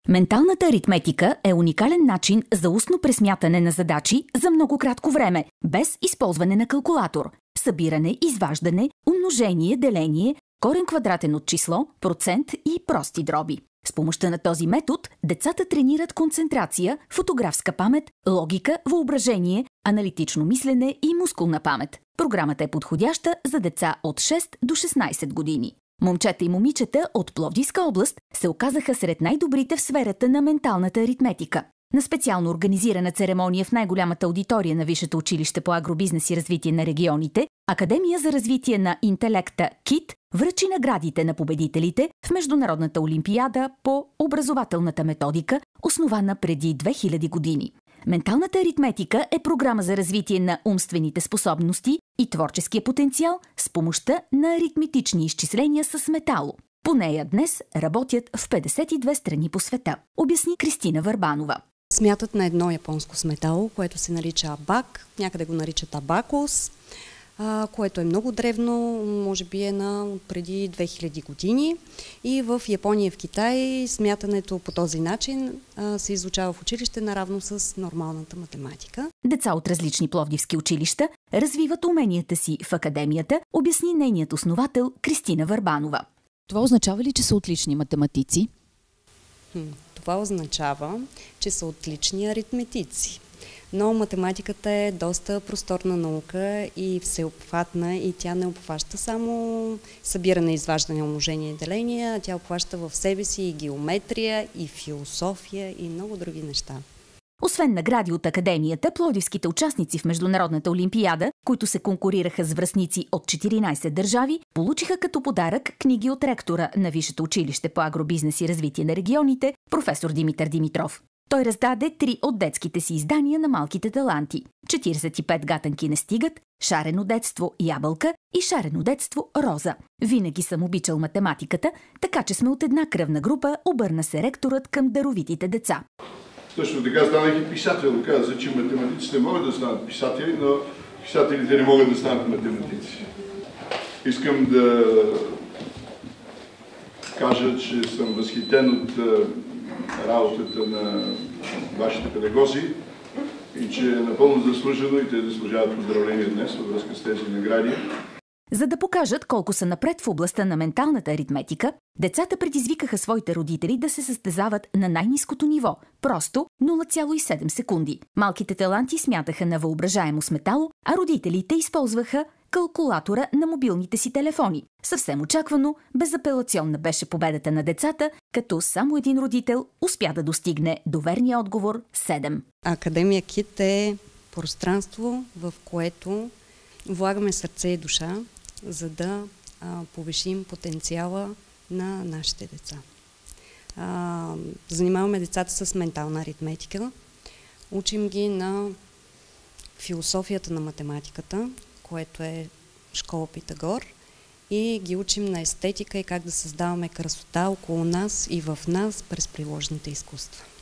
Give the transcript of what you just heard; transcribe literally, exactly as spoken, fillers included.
Менталната аритметика е уникален начин за устно пресмятане на задачи за много кратко време, без използване на калкулатор. Събиране, изваждане, умножение, деление, корен квадратен от число, процент и прости дроби. С помощта на този метод децата тренират концентрация, фотографска памет, логика, въображение, аналитично мислене и мускулна памет. Програмата е подходяща за деца от шест до шестнайсет години. Момчета и момичета от Пловдивска област се оказаха сред най-добрите в сферата на менталната аритметика. На специално организирана церемония в най-голямата аудитория на Висшето училище по агробизнес и развитие на регионите, Академия за развитие на интелекта КИТ връчи наградите на победителите в Международната олимпиада по образователната методика, основана преди две хиляди години. Менталната аритметика е програма за развитие на умствените способности и творческия потенциал с помощта на аритметични изчисления с метало. По нея днес работят в петдесет и две страни по света, обясни Кристина Върбанова. Смятат на едно японско сметало, което се нарича абак, някъде го наричат абакус, което е много древно, може би е на преди две хиляди години. И в Япония и в Китай смятането по този начин се изучава в училище наравно с нормалната математика. Деца от различни пловдивски училища развиват уменията си в академията, обясни нейният основател Кристина Върбанова. Това означава ли, че са отлични математици? Това означава, че са отлични аритметици. Но математиката е доста просторна наука и всеобхватна и тя не обхваща само събиране, изваждане, умножение и деление, а тя обхваща в себе си и геометрия, и философия, и много други неща. Освен награди от Академията, пловдивските участници в Международната олимпиада, които се конкурираха с връстници от четиринайсет държави, получиха като подарък книги от ректора на Висшето училище по агробизнес и развитие на регионите, професор Димитър Димитров. Той раздаде три от детските си издания на малките таланти – четирийсет и пет гатанки не стигат, Шарено детство Ябълка и Шарено детство Роза. Винаги съм обичал математиката, така че сме от една кръвна група, обърна се ректорът към даровитите деца. Точно така станах и писател. Каза, че математиците могат да станат писатели, но писателите не могат да станат математици. Искам да кажа, че съм възхитен от работата на вашите педагози и че е напълно заслужено и те заслужават поздравления днес във връзка с тези награди. За да покажат колко са напред в областта на менталната аритметика, децата предизвикаха своите родители да се състезават на най-ниското ниво – просто нула цяло и седем секунди. Малките таланти смятаха на въображаемо сметало, а родителите използваха калкулатора на мобилните си телефони. Съвсем очаквано, безапелационна беше победата на децата, като само един родител успя да достигне до верния отговор седем. Академия КИТ е пространство, в което влагаме сърце и душа, за да а, повишим потенциала на нашите деца. А, занимаваме децата с ментална аритметика, учим ги на философията на математиката, което е школа Питагор, и ги учим на естетика и как да създаваме красота около нас и в нас през приложните изкуства.